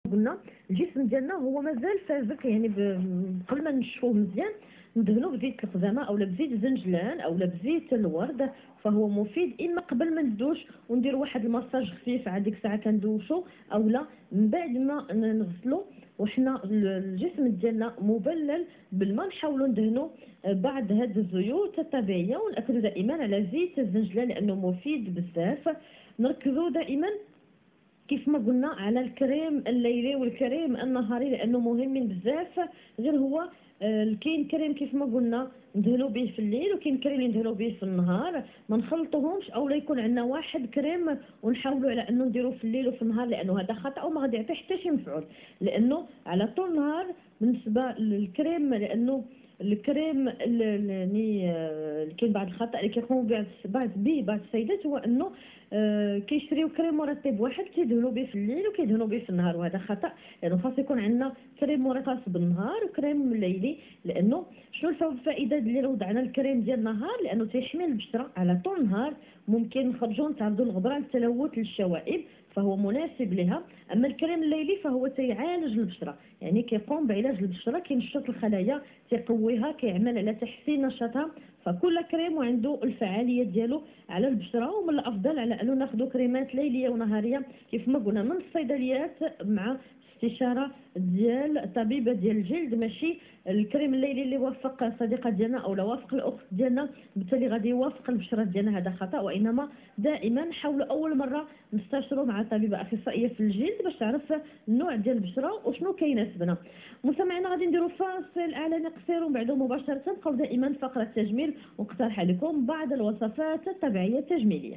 قلنا الجسم ديالنا هو مازال فازك، يعني قبل ما نشفوه مزيان ندهنوه بزيت القزامه اولا بزيت الزنجلان اولا بزيت الورد، فهو مفيد. اما قبل ما ندوش وندير واحد المساج خفيف على ديك الساعه كندوشو، اولا من بعد ما نغسلو وحنا الجسم ديالنا مبلل بالماء نحاولوا ندهنوا بعض هاد الزيوت الطبيعيه، وناكدوا دائما على زيت الزنجلان لانه مفيد بزاف. نركزوا دائما كيف ما قلنا على الكريم الليلي والكريم النهاري لانه مهمين بزاف. غير هو كاين كريم كيف ما قلنا ندهنوا به في الليل، وكاين كريم اللي ندهنوا به في النهار، ما نخلطوهمش او لا يكون عندنا واحد كريم ونحاولوا على انه نديروه في الليل وفي النهار، لانه هذا خطا وما غادي يعطي حتى شي مفعول. لانه على طول النهار بالنسبه للكريم، لانه الكريم اللي كاين بعض الخطا اللي كيقوموا بعض السيدات هو انه كيشريو كريم مرطب واحد كيدهنوا به في الليل وكيدهنوا به في النهار، وهذا خطا. لانه خاص يكون عندنا كريم مرطب بالنهار وكريم ليلي. لانه شنو الفائده ديال وضعنا الكريم ديال النهار؟ لانه تيحمي البشره على طول النهار، ممكن نخرجوا نتعرضوا للغبره للتلوث للشوائب، فهو مناسب لها. اما الكريم الليلي فهو تيعالج البشره، يعني كيقوم بعلاج البشره، كينشط الخلايا، تيقويها، كيعمل على تحسين نشاطها. فكل كريم وعنده الفعاليه ديالو على البشره، ومن الافضل على انه ناخذ كريمات ليليه ونهاريه كيف ما قلنا من الصيدليات مع استشاره ديال طبيبه ديال الجلد، ماشي الكريم الليلي اللي وافق صديقه ديالنا او لا وافق الاخت ديالنا بالتالي غادي يوافق البشره ديالنا، هذا خطا. وانما دائما نحاولوا اول مره نستشروا مع طبيبه اخصائيه في الجلد باش تعرف النوع ديال البشره وشنو كيناسبنا. مستمعينا غادي نديروا فاصل اعلاني قصير ومن بعده مباشره نبقاو دائما فقره التجميل ونقترح عليكم بعض الوصفات الطبيعيه التجميليه.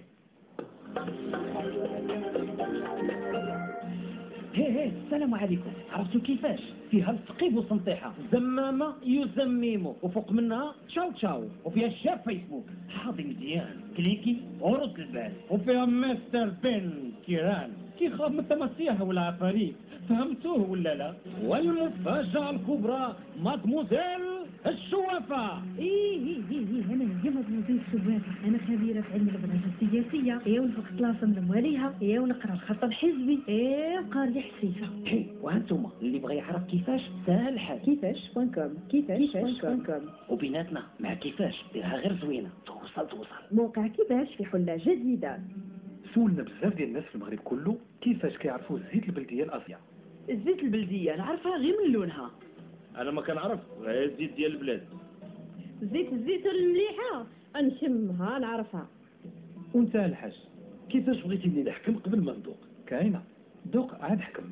هي السلام عليكم. عرفتوا كيفاش فيها الثقيب وسنطيحه، زمامه يزميمو، وفوق منها تشاو تشاو، وفيها الشاب فيسبوك حاضي مزيان كليكي ورد البال، وفيها مستر بن كيران كيخاف من التماسيح والعفاريت، فهمتوه ولا لا؟ والمفاجأة الكبرى مادموزيل الشوافة. ايه انا هي مادموزيل الشوافة، انا خبيرة في علم الابراج السياسية، ايه ونفك طلاسم المواليها، ايه ونقرا الخط الحزبي، ايه قارية حسيفة. وهانتوما اللي بغى يعرف كيفاش سهل الحال، كيفاش كوم كيفاش كوم وبيناتنا مع كيفاش ديرها غير زوينة توصل. موقع كيفاش في حلة جديدة. سولنا بزاف ديال الناس في المغرب كله كيفاش كيعرفوا الزيت البلديه الاسيا. الزيت البلدية نعرفها غير من لونها. انا ما كنعرف غير الزيت ديال البلاد. الزيت المليحة نشمها نعرفها. وانت الحاج كيفاش بغيتي اللي نحكم قبل ما ندوق؟ كاينه دوق عاد حكم.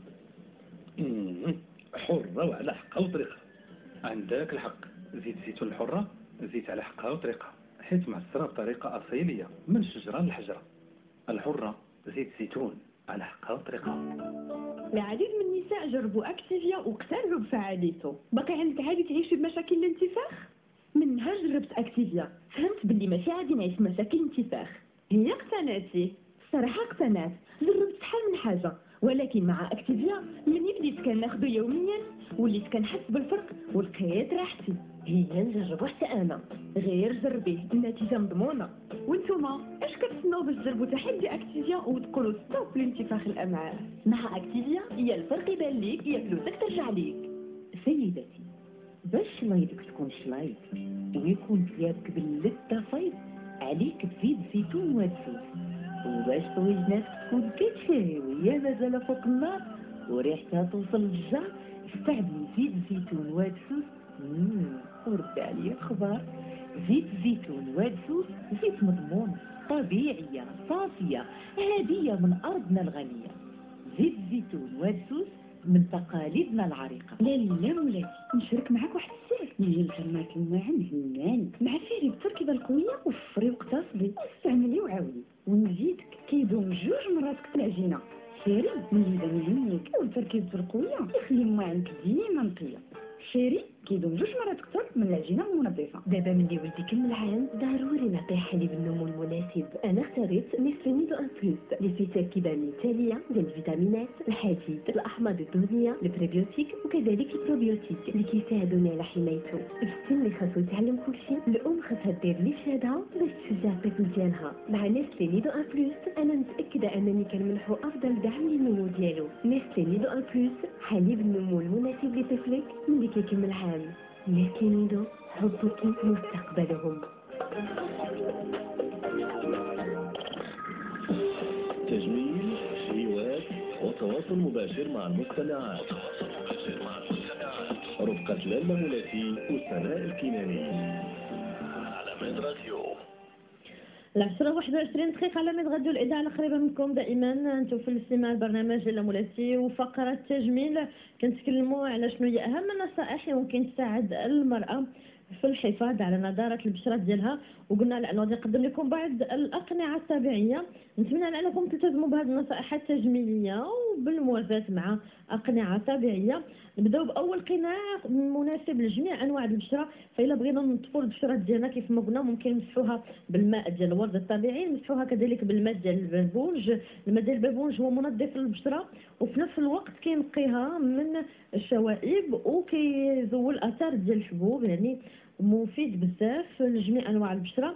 حرة وعلى حقها وطريقها. عندك الحق، زيت الزيتون الحره زيت على حقها وطريقها، حيت معصره بطريقه اصيليه من الشجره للحجره. الحره زيت زيتون على حقها وطريقها. العديد من النساء جربوا اكتيفيا واقتنعوا بفعاليته. باقي عندك عادي تعيشي بمشاكل الانتفاخ؟ منها جربت اكتيفيا، فهمت باللي ماشي عادي نعيش بمشاكل الانتفاخ. هي اقتنعتي؟ الصراحه اقتنعت، جربت شحال من حاجه، ولكن مع اكتيفيا مني بديت كناخذو يوميا وليت كنحس بالفرق ولقيت راحتي. هي نجربو حتى انا، غير جربيه النتيجه مضمونه. وانتوما اش كتسناو باش تجربوا تحدي اكتيفيا وتقولوا ستوب لانتفاخ الامعاء؟ مع اكتيفيا يا الفرق يبان ليك يا فلوسك ترجع ليك. سيدتي باش شلايضك تكون شلايض ويكون ثيابك باللذة فيض، عليك بزيت زيتون وادفوس. وباش طويجناتك تكون كتشهي وهي مازال فوق النار وريحتها توصل للجار، استعملي زيت زيتون وادفوس. ورد عليا الخبار. زيت زيتون وادفوس زيت مضمون، طبيعية صافية، هدية من أرضنا الغنية. زيت زيتون وادفوس من تقاليدنا العريقة. لا ولادي نشارك معاك واحد السر. نجي نسمعك الماعن هنان مع فيري بالتركيبة القوية وفري واقتصدي، استعملي وعاودي ونزيدك كيدوم 2 مرات العجينة. شيري ملي نهنيك والتركيبة القوية يخلي الماعنك ديما نقية. شيري كيدوم 2 مرات اكثر من العجينه المنظفه. دابا ملي ولدي كمل عام ضروري نعطيه حليب النمو المناسب. انا اختاريت نيسلي نيدو ان بلوس اللي فيه تركيبه مثاليه ديال الفيتامينات، الحديد، الاحماض الدهنيه، البريبيوتيك وكذلك البروبيوتيك اللي كيساعدوني على حمايته. السن اللي خاصو يتعلم كلشي، الام خاصها دير اللي في يدها باش تشجع الطفل ديالها. مع نيسلي نيدو ان بلوس انا متاكده انني كنمنحو افضل دعم للنمو ديالو. نيسلي نيدو ان بلوس حليب النمو المناسب لطفلك ملي كيكمل عام. نيسلي نيدو حبك مستقبلهم. تجميل، حيوات وتواصل مباشر مع المستمعات. رفقة لالا مولاتي وسناء الكناني على ميد راديو. 10:21 دقيقة على ميد راديو الإذاعة القريبة منكم دائما. انتم في الاستماع البرنامج لالا مولاتي وفقرة تجميل، كنتكلموا على شنو هي أهم النصائح اللي ممكن تساعد المرأة في الحفاظ على نضارة البشرة ديالها، وقلنا لأنه غادي نقدم لكم بعض الأقنعة الطبيعية. نتمنى أنكم تلتزموا بهذه النصائح التجميلية وبالموازاة مع أقنعة طبيعية. نبداو بأول قناع مناسب لجميع أنواع البشرة. فإلا بغينا نطفوا البشرة ديالنا كيف ما قلنا ممكن نمسحوها بالماء ديال الورد الطبيعي، نمسحوها كذلك بالماء ديال البابونج. الماء ديال البابونج هو منظف للبشرة وفي نفس الوقت كينقيها من الشوائب وكيزول الأثار ديال الحبوب، يعني مفيد بزاف لجميع انواع البشره.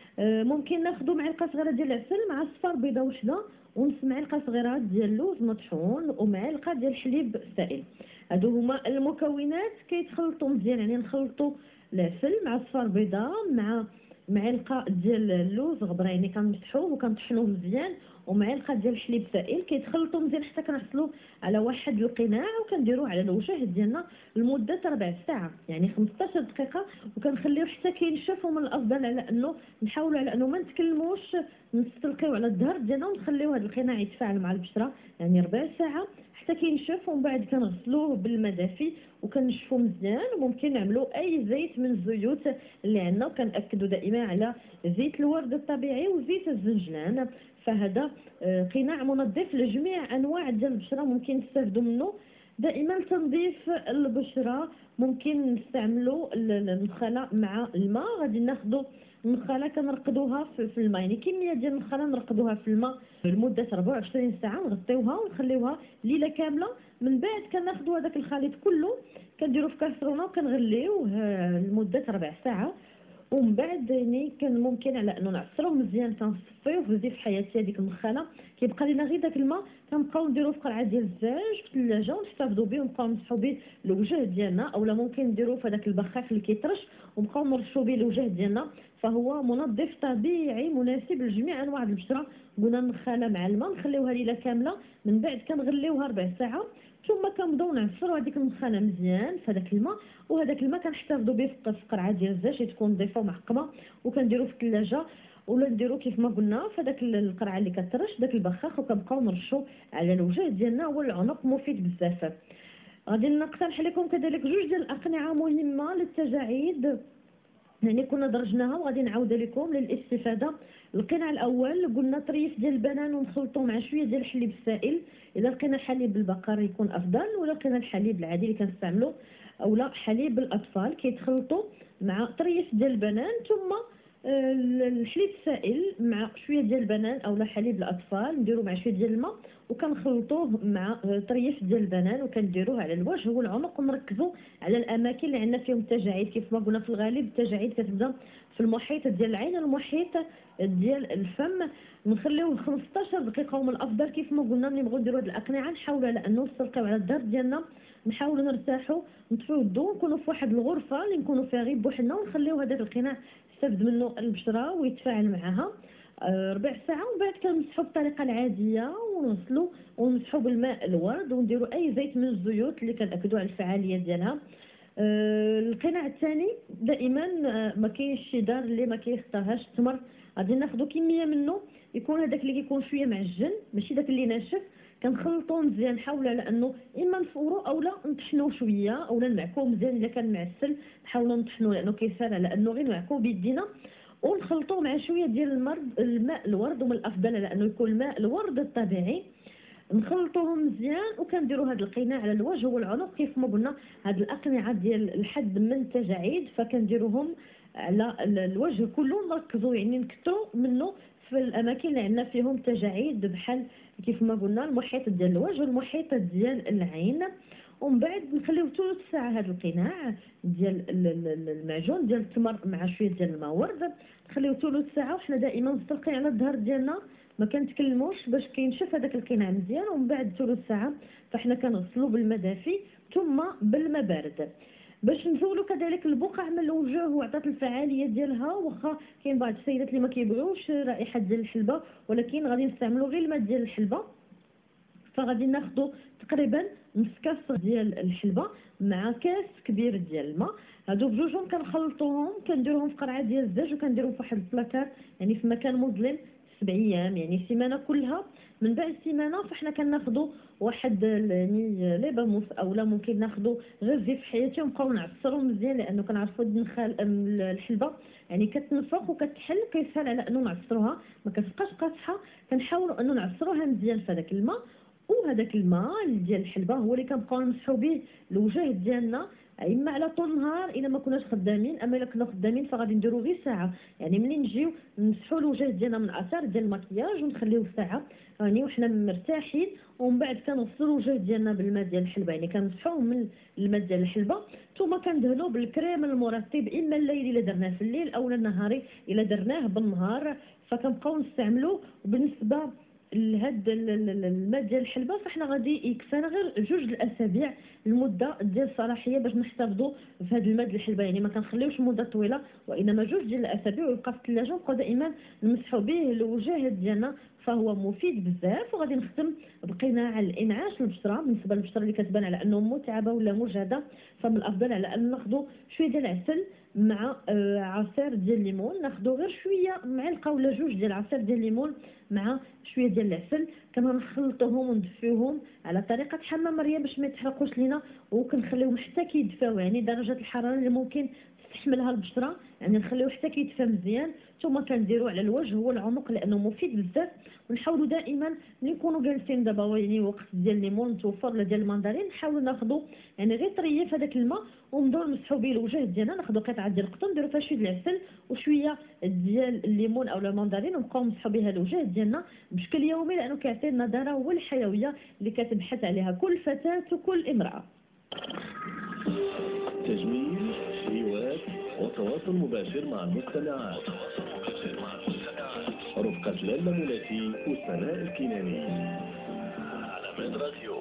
ممكن ناخذ معلقه صغيره ديال العسل مع صفار بيضه وحده ونص معلقه صغيره ديال اللوز مطحون ومعلقه ديال الحليب السائل. هادو هما المكونات كيتخلطوا مزيان، يعني نخلطوا العسل مع صفار بيضه مع معلقه ديال اللوز غبريني كنمسحوه وكنطحنوه مزيان ومعلقه ديال الحليب سائل، كيتخلطوا مزيان حتى كنحصلوا على واحد القناع وكنديروه على الوجه ديالنا لمده 4 ساعات يعني 15 دقيقه وكنخليوه حتى كينشف. ومن الافضل على انه نحاولوا على انه ما نتكلموش، نستلقيو على الظهر ديالنا ونخليو هذا القناع يتفاعل مع البشره يعني 4 ساعات حتى كينشف، ومن بعد كنغسلوه بالماء دافي وكنشفوه مزيان. وممكن نعملوا اي زيت من الزيوت اللي عندنا، وكنأكدوا دائما على زيت الورد الطبيعي وزيت الزنجلان. فهذا قناع منظف لجميع انواع ديال البشره ممكن نستافدوا منه. دائما تنظيف البشره ممكن نستعملوا النخاله مع الماء. غادي ناخذوا النخاله كنرقدوها في الماء، يعني كميه ديال النخاله نرقدوها في الماء لمده 24 ساعه، نغطيوها ونخليوها ليله كامله. من بعد كناخذوا هذاك الخليط كله كنديروه في كاسرونه وكنغليوه لمده 4 ساعات. ومن بعد يعني كان ممكن على انه نعصروه مزيان كنصفيوه في زيت حياتي هذيك النخاله، كيبقى لينا غير داك الماء كنبقاو نديروه في قرعه ديال الزاج في الثلاجه ونحتفظوا به ونبقاو نمسحوا به الوجه ديالنا، اولا ممكن نديروه في هذاك البخاخ اللي كيطرش ونبقاو نرشوا به الوجه ديالنا. فهو منظف طبيعي مناسب لجميع انواع البشره. قلنا النخاله مع الماء نخليوها ليله كامله، من بعد كنغليوها 4 ساعات ثم كنبداو نعصروا هذيك النخاله مزيان في هذاك الماء، وهذاك الماء كنحتفظوا به في قرعه ديال الزاج تكون نظيفه ومعقمه وكنديروه في الثلاجه، ولا نديرو كيف ما قلنا في هذاك القرعه اللي كترش داك البخاخ وكنبقاو نرشوا على الوجه ديالنا والعنق. مفيد بزاف. غادي نقترح لكم كذلك 2 ديال الاقنعه مهمه للتجاعيد، يعني كنا درجناها وغادي نعاودها لكم للاستفاده. القناع الاول قلنا طريف ديال البنان ونخلطوه مع شويه ديال الحليب السائل، اذا لقينا حليب البقر يكون افضل، ولا لقينا الحليب العادي اللي كنستعملو اولا حليب الاطفال كيتخلطوا مع طريف ديال البنان ثم الحليب السائل مع شويه ديال البنان اولا حليب الاطفال نديرو مع شويه ديال الماء وكنخلطوه مع طريف ديال البنان وكنديروه على الوجه والعنق، ونركزوا على الاماكن اللي عندنا فيهم التجاعيد. كيف ما قلنا في الغالب التجاعيد كتبدا في المحيط ديال العين المحيط ديال الفم. نخليوه 15 دقيقه، ومن الافضل كيف ما قلنا ملي نبغيو نديروا هاد الاقنعه نحاولوا على انه نستلقيو على الظهر ديالنا، نحاولوا نرتاحوا نطفيو الضوء نكونوا في واحد الغرفه اللي نكونوا فيها غير بوحدنا ونخليو هذاك القناع يستافد منه البشره ويتفاعل معها 4 ساعات. ومن بعد كنمسحوا بالطريقه العاديه ونغسلوا ونمسحوا بالماء الورد ونديروا اي زيت من الزيوت اللي كنأكدوا على الفعاليه ديالها. القناع الثاني دائما ما كاينش شي دار اللي ما كيختارهاش التمر، غادي ناخذوا كميه منه يكون هذاك اللي كيكون شويه معجن ماشي داك اللي ناشف، كنخلطوه مزيان نحاولوا على انه اما نفورو اولا نطحنوه شويه اولا نعكوه مزيان. اذا كان معسل نحاولوا نطحنوه لانه كيسال على انه غير نعكوه بيدينا، ونخلطوه مع شويه ديال الماء الورد، ومن الافضل على انه يكون الماء الورد الطبيعي. نخلطوهم مزيان وكنديروا هذا القناع على الوجه والعنق كيف ما قلنا. هاد الاقنعه ديال الحد من التجاعيد فكنديروهم على الوجه كله، نركزوا يعني نكثروا منه في الاماكن اللي عندنا فيهم تجاعيد بحال كيف ما قلنا المحيط ديال الوجه والمحيط ديال العين. ومن بعد نخليو ثلث ساعه هذا القناع ديال المعجون ديال التمر مع شويه ديال الماء ورد، نخليو ثلث ساعه وحنا دائما مستلقين على الظهر ديالنا ما كنتكلموش باش كينشف هذاك القناع مزيان. ومن بعد ثلث ساعه فاحنا كنغسلو بالماء دافي ثم بالماء بارد باش نزولوا كذلك البقع من الوجه وعطات الفعاليه ديالها. واخا كاين بعض السيدات اللي ما كيبغيوش رائحه ديال الحلبه ولكن غادي نستعملوا غير الماء ديال الحلبه، فغادي ناخذوا تقريبا نص كاس ديال الحلبه مع كاس كبير ديال الماء. هادو بجوجهم كنخلطوهم كنديروهم في قرعه ديال الزاج وكنديروهم في واحد البلاكار يعني في مكان مظلم 7 ايام يعني السيمانه كلها. من بعد السيمانه فاحنا كناخذوا واحد يعني ليباموس اولا ممكن ناخذوا غير زيت حياتي ونبقاو نعصروا مزيان لانه كنعرفوا الحلبه يعني كتنفخ وكتحل كيسهل على انه نعصروها ما كتبقاش قاصحه. كنحاولوا انه نعصروها مزيان في هذاك الماء، وهذاك الماء ديال الحلبه هو اللي كنبقاو نمسحوا به الوجه ديالنا اما على طول النهار الا ما كناش خدامين. اما الا كنا خدامين فغادي نديروا غير ساعه يعني منين نجيو نمسحوا الوجه ديالنا من اثار ديال المكياج ونخليوه ساعه يعني وحنا مرتاحين. ومن بعد كنغسلوا الوجه ديالنا بالماء ديال الحلبه يعني كنمسحوه من الماء ديال الحلبه ثم كندهنوا بالكريم المرطب اما الليلي الا درناه في الليل او النهاري الا درناه بالنهار فكنبقاو نستعملوه. وبالنسبه لهاد الماء ديال الحلبه فاحنا غادي يكفينا غير 2 الاسابيع المده ديال الصلاحيه باش نحتفظوا في هذا الماء ديال الحلبه يعني ما كنخليوش مده طويله وانما 2 ديال الاسابيع ويبقى في الثلاجه ونبقاو دائما نمسحوا به الوجه ديالنا فهو مفيد بزاف. وغادي نختم بقناع الانعاش البشره. بالنسبه للبشره اللي كتبان على انه متعبه ولا مجهده فمن الافضل على ان ناخذوا شويه ديال العسل مع عصير ديال الليمون. ناخذوا غير شويه معلقه ولا 2 ديال عصير ديال الليمون مع شويه ديال العسل كنخلطوهم وندفيوهم على طريقه حمام مريم باش ما يتحرقوش لينا وكنخليوهم حتى كيدفاو يعني درجه الحراره اللي ممكن تحملها البشره يعني نخليوه حتى كيدفى مزيان ثم كنديروه على الوجه والعنق لانه مفيد بزاف. ونحاولوا دائما ملي نكونوا جالسين دابا يعني وقت ديال الليمون توفر ولا ديال المندرين نحاولوا ناخذوا يعني غير طريه في هذاك الماء ونبداو نمسحوا به الوجه ديالنا. ناخذوا قطعه ديال القطن نديروا فيها شويه ديال العسل وشويه ديال الليمون او المندرين ونبقاو نمسحوا بها الوجه ديالنا بشكل يومي لانه كيعطي النضاره والحيويه اللي كتبحث عليها كل فتاه وكل امراه. تجميل، حوار وتواصل مباشر مع المستمعات. رفقة لاله مولاتي وسناء الكناني على ميد راديو.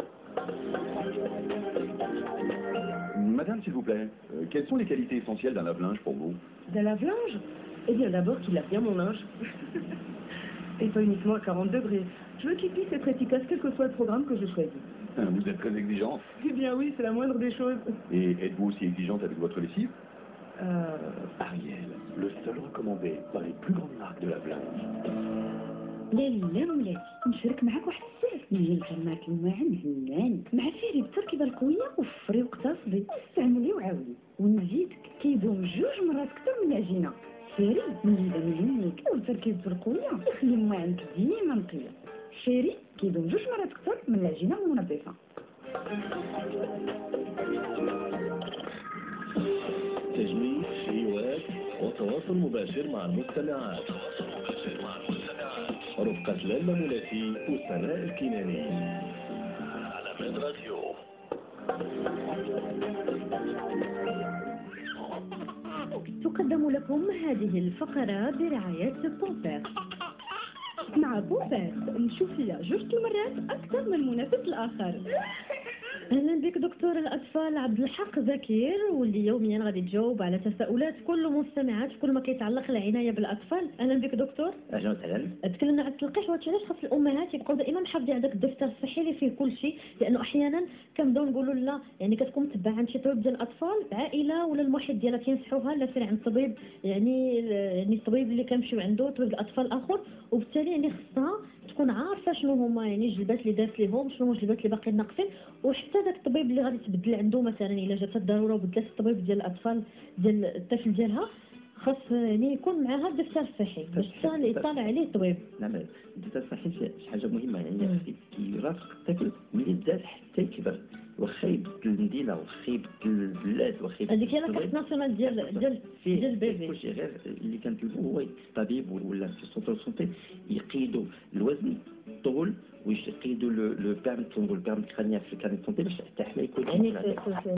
Madame, s'il vous plaît, quelles sont les qualités essentielles d'un lave-linge pour vous? De lave-linge? Eh bien d'abord qu'il lave bien mon linge. Et pas uniquement à 40 degrés. Je veux qu'il puisse être efficace quel que soit le programme que je choisis. Vous êtes très exigeante. Eh bien oui, c'est la moindre des choses. Et êtes-vous aussi exigeante avec votre lessive? Ariel, le seul recommandé par les plus grandes marques de lave-linge. لا مولاتي نشارك معاك واحد السر. نجي نكملك الماعن هنان مع فيري بالتركيبه القويه وفري واقتصدي واستعملي وعاودي ونزيدك كيدوم 2 مرات اكثر من العجينه. فيري نزيدها منك وتركيبته القويه يخلي الماعنك ديما نقيه. فيري كيدوم 2 مرات اكثر من العجينه المنظفه. تجميل، حوار وتواصل مباشر مع المستمعات. رفقة لاله مولاتي وسناء الكناني على ميد راديو. تقدم لكم هذه الفقرة برعاية بومبير. مع بومبير نشوف فيها 2 المرات أكثر من المنافس الآخر. اهلا بك دكتور الاطفال عبد الحق زكير واللي يوميا غادي تجاوب على تساؤلات كل مستمعات في كل ما كيتعلق العنايه بالاطفال. اهلا بك دكتور. اهلا وسهلا. تكلمنا على التلقيح وعلاش خاص الامهات يبقاو دائما محافظين على داك الدفتر الصحي اللي فيه كل شيء لانه احيانا كنبداو نقولوا لا يعني كتكون متبعه عند شي طبيب ديال الاطفال عائله ولا المحيط ديالها كينصحوها لا سير عند طبيب يعني الطبيب اللي كنمشيو عنده طبيب الاطفال الاخر وبالتالي يعني خصها تكون عارفه شنو هما يعني الجلبات اللي دارت لهم شنو هما الجلبات اللي باقيين ناقصين وحتى داك الطبيب اللي غادي تبدل عنده مثلا الا جات الضروره وبدلت الطبيب ديال الاطفال ديال الطفل ديالها خاص يعني يكون معاها الدفتر الصحي باش يطلع عليه طبيب. نعم الدفتر الصحي شي حاجه مهمه يعني كي يرافق الطفل ملي بدا حتى يكبر واخا يبدل المدينه واخا يبدل البلاد واخا هذيك هي لاكارت ناسيونال ديال البيبي. كلشي غير اللي كنطلبوا هو الطبيب ولا في سونتر سونتي يقيدوا الوزن الطول ويقيدوا لو بيرم كرانيا في الكارني سونتي باش حتى حنا يكون يعني